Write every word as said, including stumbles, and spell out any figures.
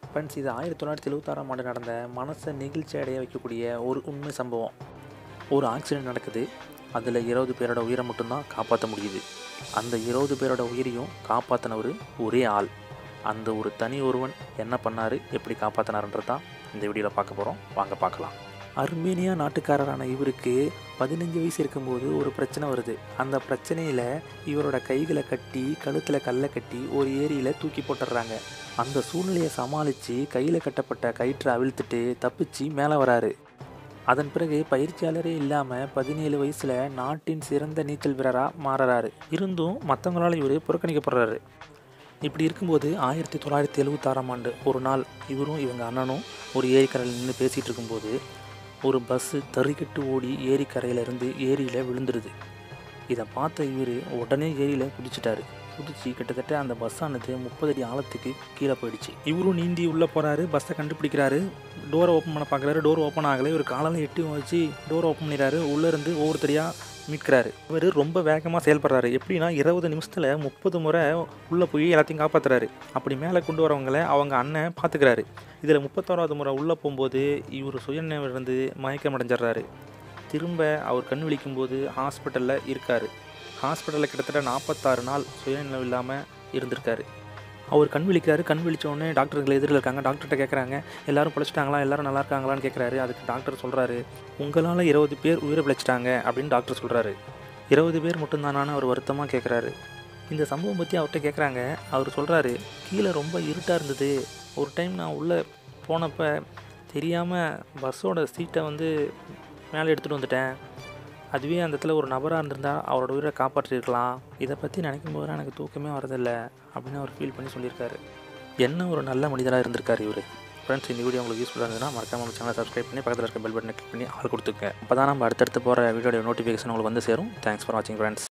Friends, இது ஆயிரத்தி தொள்ளாயிரத்தி எழுபத்தாறாம் ஆண்டு நடந்த மனசை நெகிழ்ச்சி அடைய வைக்கக்கூடிய ஒரு உண்மை சம்பவம். ஒரு ஆக்சிடெண்ட் நடக்குது. அதில் இருபது பேரோட உயிரை மட்டும்தான் காப்பாற்ற முடியுது. அந்த இருபது பேரோட உயிரையும் காப்பாற்றினவர் ஒரே ஆள். அந்த ஒரு தனி ஒருவன் என்ன பண்ணார், எப்படி காப்பாற்றினாருன்றது தான் இந்த வீடியோவில் பார்க்க போகிறோம். வாங்க பார்க்கலாம். அர்மேனியா நாட்டுக்காரரான இவருக்கு பதினஞ்சு வயசு இருக்கும்போது ஒரு பிரச்சனை வருது. அந்த பிரச்சனையில் இவரோட கைகளை கட்டி கழுத்தில் கல்லை கட்டி ஒரு ஏரியில் தூக்கி போட்டுடுறாங்க. அந்த சூழ்நிலையை சமாளித்து கையில் கட்டப்பட்ட கயிற்றை அவிழ்த்துட்டு தப்பிச்சு மேலே வராரு. அதன் பிறகு பயிற்சியாளரே இல்லாமல் பதினேழு வயசில் நாட்டின் சிறந்த நீச்சல் வீரராக மாறுறாரு. இருந்தும் மற்றவங்களால் இவர் புறக்கணிக்கப்படுறாரு. இப்படி இருக்கும்போது ஆயிரத்தி தொள்ளாயிரத்தி எழுபத்தாறாம் ஆண்டு ஒரு நாள் இவரும் இவங்க அண்ணனும் ஒரு ஏரிக்கரையில் நின்று பேசிகிட்டு இருக்கும்போது ஒரு பஸ்ஸு தறிக்கட்டு ஓடி ஏரிக்கரையிலேருந்து ஏரியில் விழுந்துடுது. இதை பார்த்த இவர் உடனே ஏரியில் குதிச்சிட்டாரு. குதிச்சு கிட்டத்தட்ட அந்த பஸ்ஸானது முப்பது அடி ஆழத்துக்கு கீழே போயிடுச்சு. இவரும் நீந்தி உள்ளே போகிறாரு. பஸ்ஸை கண்டுபிடிக்கிறாரு. டோரை ஓப்பன் பண்ண பார்க்குறாரு. டோர் ஓப்பன் ஆகலை. ஒரு காலையில் எட்டி வச்சு டோரை ஓப்பன் பண்ணிடுறாரு. உள்ளேருந்து ஒவ்வொருத்தரையாக மீட்கிறாரு. இவர் ரொம்ப வேகமாக செயல்படுறாரு. எப்படின்னா இருபது நிமிஷத்தில் முப்பது முறை உள்ளே போய் எல்லாத்தையும் காப்பாற்றுறாரு. அப்படி மேலே கொண்டு வரவங்களை அவங்க அண்ணன் பார்த்துக்கிறாரு. இதில் முப்பத்தோராவது முறை உள்ளே போகும்போது இவர் சுயநினைவிலிருந்து மயக்கம் அடைஞ்சிட்றாரு. திரும்ப அவர் கண் விழிக்கும்போது ஹாஸ்பிட்டலில் இருக்கார். ஹாஸ்பிட்டலில் கிட்டத்தட்ட நாற்பத்தாறு நாள் சுயநினைவு இல்லாமல் இருந்திருக்காரு. அவர் கண் விழிக்கிறாரு. கண் விழித்தோடனே டாக்டர்கள் எதிரில் இருக்காங்க. டாக்டர்கிட்ட கேட்குறாங்க, எல்லோரும் பிழைச்சிட்டாங்களா, எல்லோரும் நல்லா இருக்காங்களான்னு கேட்குறாரு. அதுக்கு டாக்டர் சொல்கிறாரு, உங்களால் இருபது பேர் உயிரை பிழைச்சிட்டாங்க அப்படின்னு டாக்டர் சொல்கிறாரு. இருபது பேர் மட்டும்தானான்னு அவர் வருத்தமாக கேட்குறாரு. இந்த சம்பவம் பற்றி அவர்கிட்ட கேட்குறாங்க. அவர் சொல்கிறாரு, கீழே ரொம்ப இருட்டாக இருந்தது. ஒரு டைம் நான் உள்ளே போனப்போ தெரியாமல் பஸ்ஸோட சீட்டை வந்து மேலே எடுத்துகிட்டு வந்துட்டேன். அதுவே அந்த இடத்துல ஒரு நபராக இருந்திருந்தால் அவரோட உயிரை காப்பாற்றிருக்கலாம். இதை பற்றி நினைக்கும் போது எனக்கு தூக்கமே வரதில்லை அப்படின்னு அவர் ஃபீல் பண்ணி சொல்லியிருக்காரு. என்ன ஒரு நல்ல மனிதராக இருந்திருக்காரு இவர். ஃப்ரெண்ட்ஸ், இந்த வீடியோ உங்களுக்கு யூஸ்ஃபுல்லாக இருந்ததுன்னா மறக்காம நம்ம சேனலை சப்ஸ்கிரைப் பண்ணி பக்கத்தில் இருக்க பெல் பட்டனை கிளிக் பண்ணி ஆள் கொடுத்துக்க. அப்போ தான் நம்ம அடுத்தடுத்து போகிற வீடியோட நோட்டிஃபிகேஷன் உங்களுக்கு வந்து சேரும். தேங்க்ஸ் ஃபார் வாட்சிங் ஃப்ரெண்ட்ஸ்.